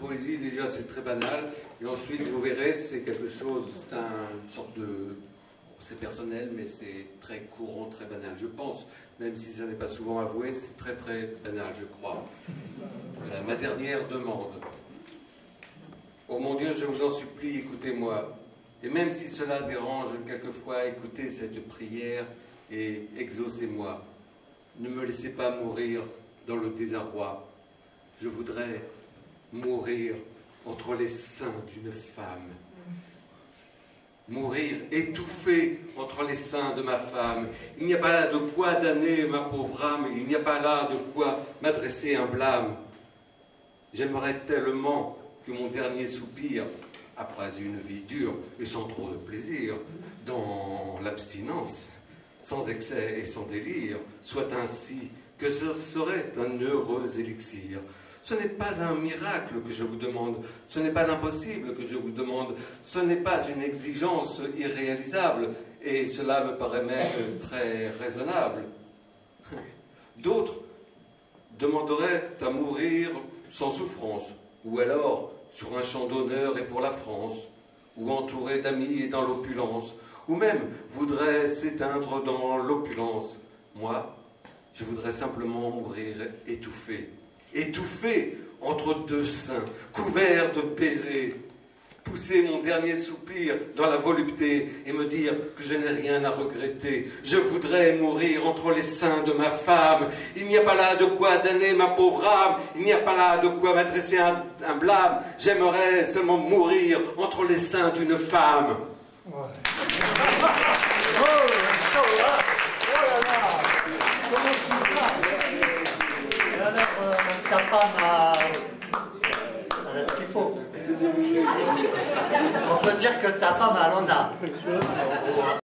poésie, déjà, c'est très banal. Et ensuite, vous verrez, c'est quelque chose, c'est une sorte de... C'est personnel, mais c'est très courant, très banal. Je pense, même si ça n'est pas souvent avoué, c'est très très banal, je crois. Voilà, ma dernière demande. Oh mon Dieu, je vous en supplie, écoutez-moi. Et même si cela dérange quelquefois, écoutez cette prière et exaucez-moi. Ne me laissez pas mourir dans le désarroi. Je voudrais mourir entre les seins d'une femme. Mourir étouffé entre les seins de ma femme. Il n'y a pas là de quoi damner ma pauvre âme, il n'y a pas là de quoi m'adresser un blâme. J'aimerais tellement que mon dernier soupir, après une vie dure et sans trop de plaisir, dans l'abstinence, sans excès et sans délire, soit ainsi que ce serait un heureux élixir. Ce n'est pas un miracle que je vous demande, ce n'est pas l'impossible que je vous demande, ce n'est pas une exigence irréalisable, et cela me paraît même très raisonnable. D'autres demanderaient à mourir sans souffrance, ou alors sur un champ d'honneur et pour la France, ou entouré d'amis et dans l'opulence, ou même voudraient s'éteindre dans l'opulence. Moi, je voudrais simplement mourir étouffé. Étouffé entre deux seins, couvert de baisers, pousser mon dernier soupir dans la volupté et me dire que je n'ai rien à regretter. Je voudrais mourir entre les seins de ma femme. Il n'y a pas là de quoi damner ma pauvre âme, il n'y a pas là de quoi m'adresser un blâme. J'aimerais seulement mourir entre les seins d'une femme. Ouais. Oh, chaud, hein? Oh là là! Comment tu vas? Et alors, ta femme a ce qu'il faut. On peut dire que ta femme, elle en a.